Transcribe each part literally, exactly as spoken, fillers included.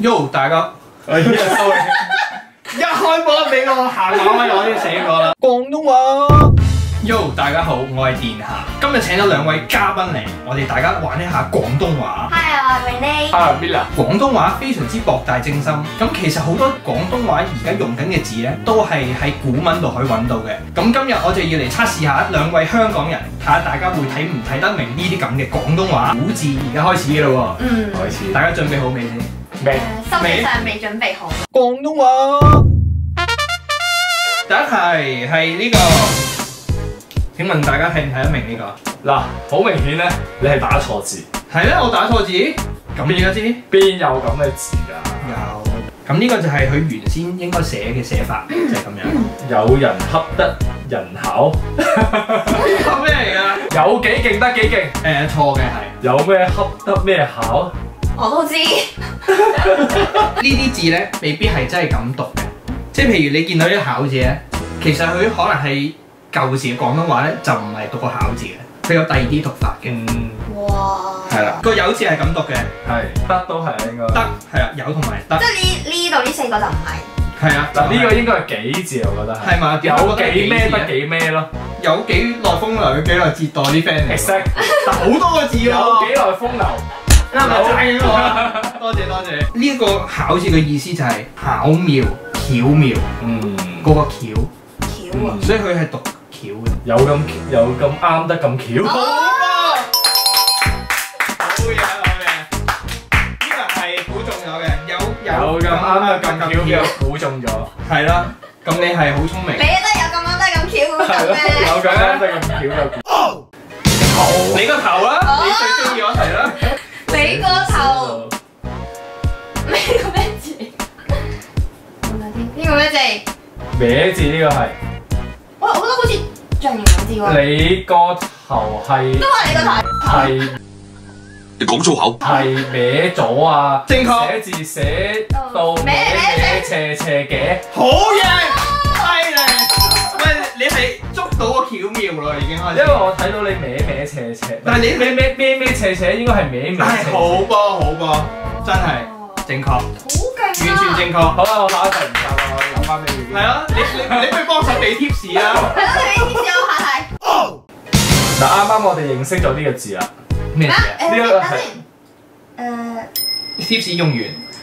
Yo， 大家，哎呀，sorry， 一開波俾我行馬威，我已經死過啦。廣東話 ，Yo， 大家好，我係殿下，今日請咗兩位嘉賓嚟，我哋大家玩一下廣東話。 Hi， 我係 Renee。 啊 Mila。 廣東話非常之博大精深，咁其實好多廣東話而家用緊嘅字咧，都係喺古文度可以揾到嘅。咁今日我就要嚟測試下兩位香港人，睇下大家會睇唔睇得明呢啲咁嘅廣東話古字。而家開始嘅咯喎， 嗯， 開始。 大家準備好未先？ 未。 心理上未準備好。 廣東話第一題係呢個，請問大家睇唔睇得明呢個？ 嗱，好明顯咧，你係打錯字。 係咧，我打錯字。咁你而家知？ 邊有咁嘅字㗎？ 有。咁呢個就係佢原先應該寫嘅寫法，就係咁樣。 有人恰得人巧。 恰咩嚟㗎？ 有幾勁得幾勁？ 誒錯嘅係。 有咩恰得咩巧？ 我都知。 呢啲字咧，未必係真係咁讀嘅。即係譬如你見到啲巧字咧，其實佢可能係舊時嘅廣東話咧，就唔係讀個巧字嘅，佢有第二啲讀法嘅。 嗯。 哇！ 係啦，個有字係咁讀嘅。 係。得都係應該。 得係啦，有同埋得。 即係呢呢度呢四個就唔係。 係啊， 嗱呢個應該係幾字我覺得係。 係嘛？ 有幾咩得幾咩咯？ 有幾耐風流，有幾耐折墮啲 friend 嚟。 Exact。 但好多個字喎。 有幾耐風流？ 啱咪讚緊我啊！多謝多謝。呢一個巧字嘅意思就係巧妙、巧妙。 嗯。 嗰個巧。 巧啊！ 所以佢係讀巧嘅。 有咁有咁啱得咁巧。 好啊！好嘢好嘢，呢個係估中咗嘅，有有咁啱得咁巧嘅估中咗。係啦， 咁你係好聰明。 你得有咁啱得咁巧咁係咯， 咩？ 有咁啱得咁巧嘅估。頭。 你個頭啦，你最中意嗰題啦。 你個頭。咩個咩字？呢個咩字？ 歪字呢個係。 喂，我覺得好似象形文字喎。 你個頭係。 都係你個頭。 係。 你講粗口。 係歪咗啊！ 正確。 寫字寫到歪歪斜斜嘅。 好嘢，犀利！喂，你係捉到個巧妙咯，已經開始。 因為我睇到你歪歪斜斜。 但係你歪歪歪歪斜斜應該係歪歪斜斜。 係好波好波，真係正確。 好勁啊！ 完全正確。 好啦，我下一題唔答啦，我留翻俾你。 係啊，你你你不如幫手俾 tips 啊！ 係咯，你俾 tips 我下題。 嗱，啱啱我哋認識咗呢個字啦。 咩字啊？ 呢個係誒 tips 用完。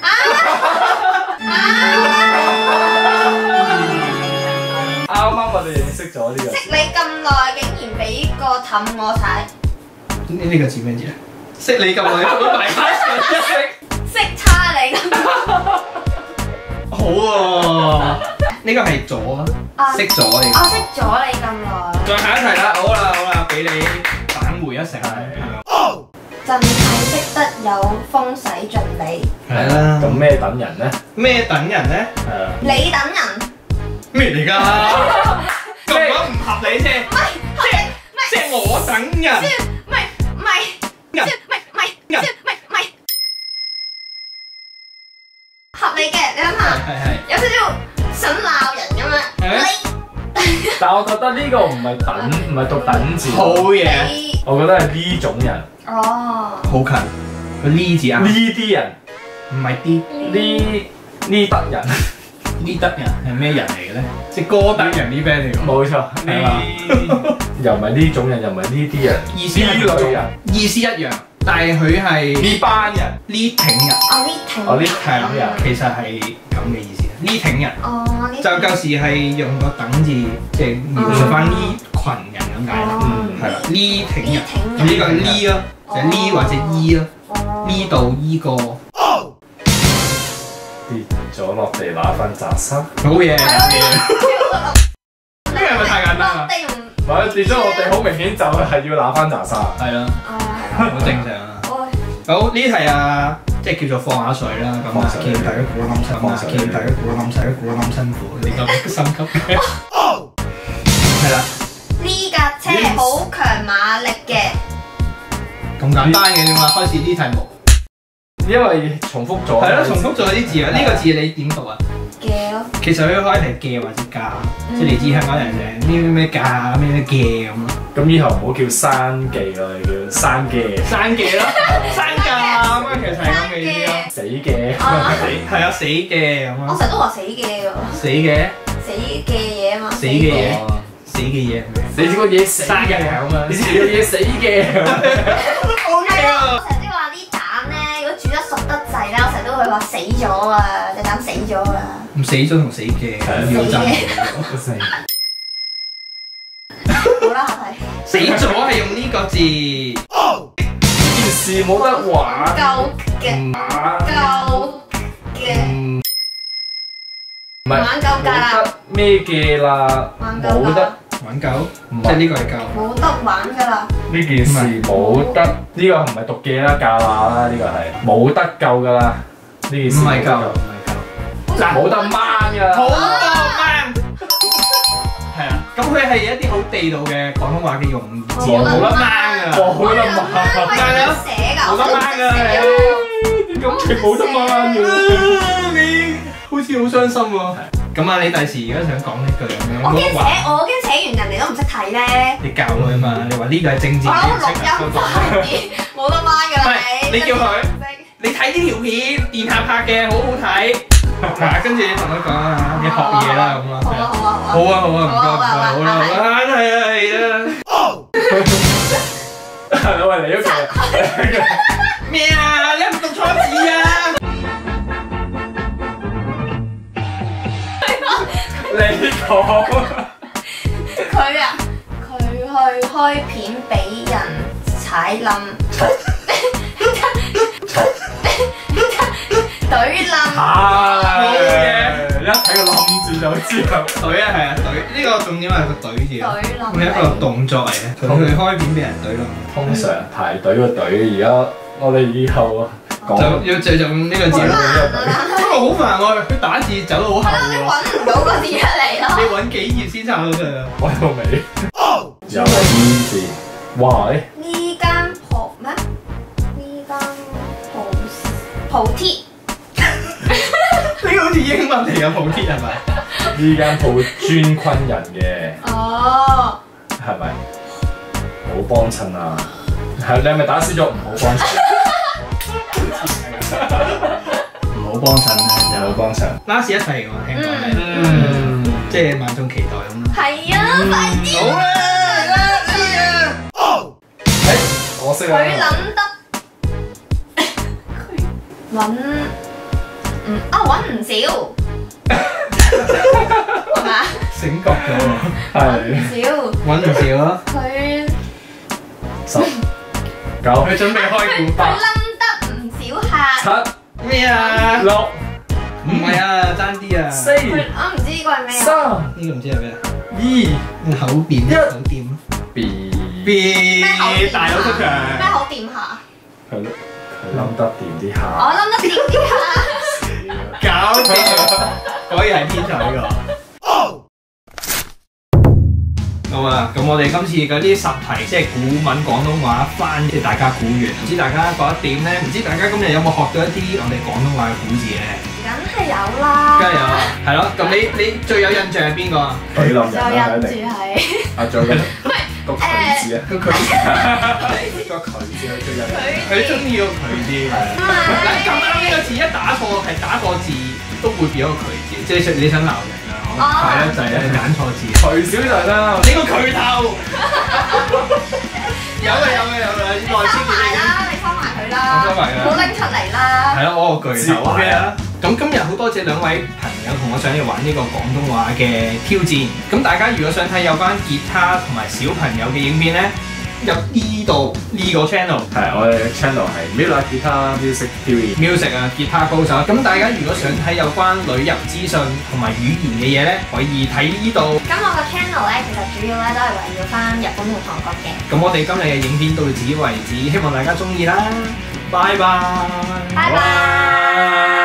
啱啱我哋認識咗呢個。 識你咁耐，竟然俾個氹我踩。 呢呢個字咩字啊？識你咁耐，都大家一識。 識差你咁。 好喎，呢個係咗啊，識咗你。 我識咗你咁耐。 再下一題啦，好啦好啦，俾你返回一成。 真係識得有風使盡你。 係啦。 咁咩等人咧？ 咩等人咧？ 係啊。 你等人。 咩嚟㗎？咁講唔合理啫。 唔係，即係即係我等人。 唔係唔係，即係唔係唔係，即係唔係唔係合理嘅，你諗下， 係係。 有少少想鬧人咁樣。你。 但我覺得呢個唔係等，唔係讀等字。 好嘢。 我覺得係呢種人。 哦。 好近。個呢字啊？ 呢啲人。 唔係啲呢呢得人。 呢得人係咩人嚟嘅咧？即係歌德人啲 friend 嚟㗎。 冇錯。呢又唔係呢種人，又唔係呢啲人。 意思係呢類人。 意思一樣，但係佢係呢班人。 呢挺人。 哦，呢挺。 哦，呢係挺人。 其實係咁嘅意思。呢挺人。 哦，呢。 就舊時係用個等字，即係描述翻呢群人咁解啦。 嗯， 係啦，呢挺人。咁呢呢個係呢咯，就係呢或者依咯。呢度依個。 跌咗落地揦翻扎沙。 好嘢。 係咯， 呢個係咪太簡單啊？ 定唔？ 或者跌咗落地，好明顯就係要揦翻扎沙。 係啦， 啊。 好正常啊。好，呢題啊，即係叫做放下水啦。咁啊，見大家估得咁辛苦，見大家估得咁細，估得咁辛苦，你咁心急嘅。係啦。 呢架車好強馬力嘅。 咁簡單嘅啫嘛，開始呢題目。 因為重複咗。 係咯，重複咗啲字啊！呢個字你點讀啊？ 嘅咯。 其實佢可以係嘅或者架，即係你知香港人嘅咩咩咩架咩咩嘅咁咯。 咁以後唔好叫山記咯，你叫山嘅。 山嘅咯，山架。 啊，其實係咁嘅意思咯。 死嘅， 啊死係啊，死嘅咁啊， 我成日都話死嘅喎， 死嘅死嘅嘢啊嘛， 死嘅嘢哦死嘅嘢係咩？ 你個嘢死生嘅嘅， 咁啊你個嘢死嘅。 O K 係啊， 啊我，成日都話啲蛋咧，如果煮得熟得滯咧，我成日都會話死咗啊，隻蛋死咗啊。 唔死咗同死嘅要爭死好啦，下題。 死咗係用呢個字， 件事冇得玩， 夠嘅，夠嘅， 嗯， 唔係玩夠㗎啦， 冇得咩嘅啦， 玩夠冇得㗎， 玩夠， 唔係即係呢個係夠。 冇得玩㗎啦。 呢件事冇得，呢個唔係讀嘅啦，教啦啦，呢個係冇得救噶啦，呢件事唔係夠， 救唔係夠。 嗱冇得掹噶， 好多掹，係啊，咁佢係一啲好地道嘅廣東話嘅用字， 冇得冇得掹冇啊， 得掹， 係點寫㗎？ 冇得掹㗎咁佢冇得掹嘅， 你好似好傷心喎。咁啊，你第時而家想講呢句咁樣， 我驚寫， 冇得話， 我驚寫完人哋都唔識睇咧。 你教佢啊嘛，你話呢個係政治我正諗錄音確快啲，冇得掹㗎啦你。 你叫佢你睇呢條片，電下拍嘅，好好睇。嗱，跟住你同佢講啊，你學嘢啦咁啊。 好啊好啊好啊好啊，唔該唔該， 好啊好啦好啦，係啊係啊。 喂，你嗰個咩啊？你係咪讀錯字啊？ 你講， 佢啊，佢去開片俾人踩冧，懟冧。 係嘅一睇個冧字就知啦。 隊啊係啊隊，呢個重點係個隊字啊， 懟冧係一個動作嚟嘅。佢去開片俾人隊冧， 通常排隊個隊，而家我哋以後講就要就用呢個字好咯。 難啊！ 不過好煩喎，佢打字走得好後係咯，你喎， 揾唔到個字出嚟你咯。 揾幾頁先抄到出嚟啊？ 我到尾有呢字，哇！誒呢間鋪咩？呢間鋪鋪貼呢個好似英文嚟嘅鋪貼係咪？ 呢間鋪專昆人嘅， 哦， 係咪？冇幫襯啊！係你係咪打輸咗？唔好幫襯， 唔好幫襯啦， 唔好幫襯。 last 一題我聽講係， 嗯， 即係萬眾期待咁咯。 係啊，快啲！ 好啦，嚟啦，嚟啊！ 誒，我識佢啦。 諗得揾唔啊揾唔少，係嘛？ 醒覺咗喎， 係少揾唔少啊！ 佢十九佢準備開佢估法。 冧得唔少客。 七咩啊？ 六唔係啊，爭啲啊！ 四佢我唔知呢個係咩啊？ 三呢個唔知係咩啊？ 二口辯一口掂 B 辯咩口掂大佬出咩場， 好掂下？ 係咯，佢冧得掂啲下。 我冧得掂啲下。 搞掂，果然係天才呢個。好啊，咁我哋今次嗰啲十題即係古文廣東話翻，即係大家估完，唔知大家覺得點咧？唔知大家今日有冇學到一啲我哋廣東話嘅古字咧？ 梗係有啦。 梗係有，係咯。咁你你最有印象係邊個啊？ 佢冧人就啦，一印住定。 係啊，仲有個個佢字啊， 個佢， 個佢字係最有印象。 佢中意個佢啲。嗱咁啱呢個字一打錯係打個字都會變咗個佢字，即係你想你想鬧人啊？ 哦係啦，就係你揀錯字。 徐小人啦， 你個佢頭有嘅有嘅有嘅， 你內先收埋啦，你收埋佢啦， 我收埋㗎唔好拎出嚟啦。 係咯，我個巨頭 O K 啦。咁今日好多謝兩位朋友同我上嚟玩呢個廣東話嘅挑戰。咁大家如果想睇有關吉他同埋小朋友嘅影片咧，入呢度呢個 channel。 係我哋嘅 channel 係 Mila Guitar Music T V。 music 啊，吉他高手。咁大家如果想睇有關旅遊資訊同埋語言嘅嘢咧，可以睇呢度。 咁我個 channel 咧，其實主要咧都係圍繞翻日本同韓國嘅。 咁我哋今日嘅影片到此為止，希望大家中意啦，拜拜。 拜拜。